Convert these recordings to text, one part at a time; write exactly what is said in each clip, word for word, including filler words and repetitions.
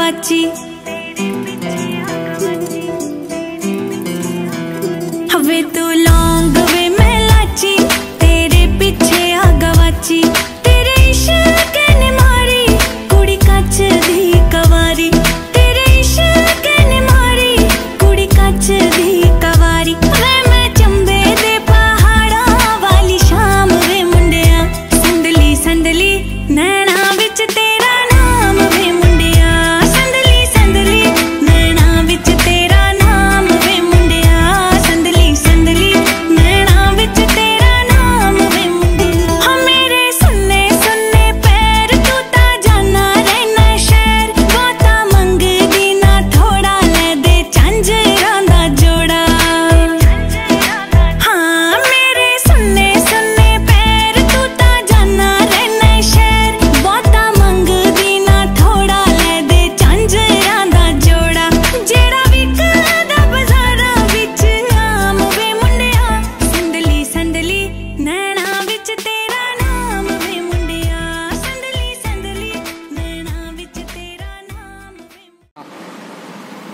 गवाची। हवे तू लौंग वे मैं लाची, तेरे पीछे आ गवाची। तेरे इश्क ने मारी कुड़ी कच दी कवारी, तेरे इश्क ने मारी कुड़ी कच दी कवारी। वे मैं चंबे दे पहाड़ा वाली शाम वे मुंडिया, संदली संदली नैना विच तेरा नाम वे मुंडिया, संदली संदली नैना विच तेरा नाम वे मुंडिया, संदली संदली नैना विच तेरा नाम वे मुंडिया। हाँ मेरे सुन्ने सुन्ने पैर तू ता जाना रहना शहर, बहुता मंगदी ना थोड़ा ले दे झांजरां दा जोड़ा। हाँ मेरे सुन्ने सुन्ने पैर तू ता जाना रहना शहर, बहुता मंगदी ना थोड़ा ले दे झांजरां दा जोड़ा। जेड़ा विकदा बाजारां विच आम वे मुंडिया, संदली संदली नैना विच तेरा नाम वे मुंडिया, संदली संदली नैना विच तेरा नाम वे।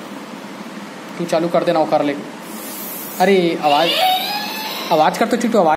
तू चालू कर देना वो कर ले। अरे आवाज आवाज कर तो चिट्टू आवाज